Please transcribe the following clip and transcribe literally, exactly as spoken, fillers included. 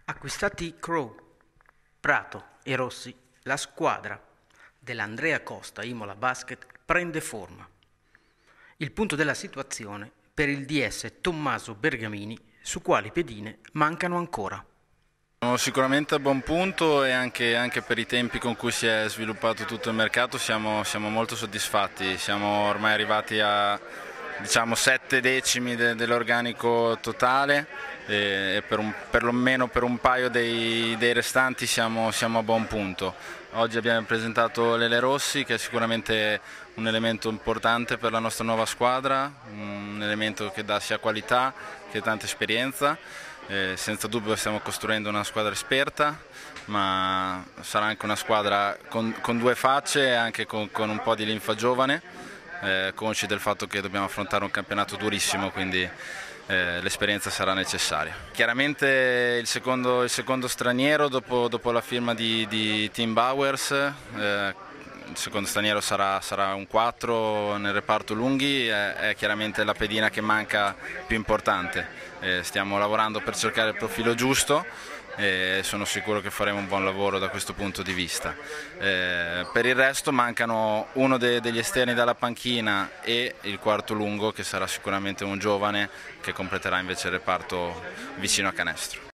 Acquistati Crow, Prato e Rossi, la squadra dell'Andrea Costa Imola Basket prende forma. Il punto della situazione per il D S Tommaso Bergamini, su quali pedine mancano ancora. Siamo sicuramente a buon punto e anche, anche per i tempi con cui si è sviluppato tutto il mercato siamo, siamo molto soddisfatti. Siamo ormai arrivati a diciamo sette decimi de, dell'organico totale e, e per un, perlomeno per un paio dei, dei restanti siamo, siamo a buon punto. Oggi abbiamo presentato Lele Rossi, che è sicuramente un elemento importante per la nostra nuova squadra, un elemento che dà sia qualità che tanta esperienza. Eh, senza dubbio stiamo costruendo una squadra esperta, ma sarà anche una squadra con, con due facce e anche con, con un po' di linfa giovane, eh, consci del fatto che dobbiamo affrontare un campionato durissimo, quindi eh, l'esperienza sarà necessaria. Chiaramente il secondo, il secondo straniero dopo, dopo la firma di, di Tim Bowers, eh, il secondo straniero sarà, sarà un quattro nel reparto lunghi, è, è chiaramente la pedina che manca più importante. Eh, stiamo lavorando per cercare il profilo giusto e sono sicuro che faremo un buon lavoro da questo punto di vista. Eh, per il resto mancano uno de, degli esterni dalla panchina e il quarto lungo, che sarà sicuramente un giovane che completerà invece il reparto vicino a canestro.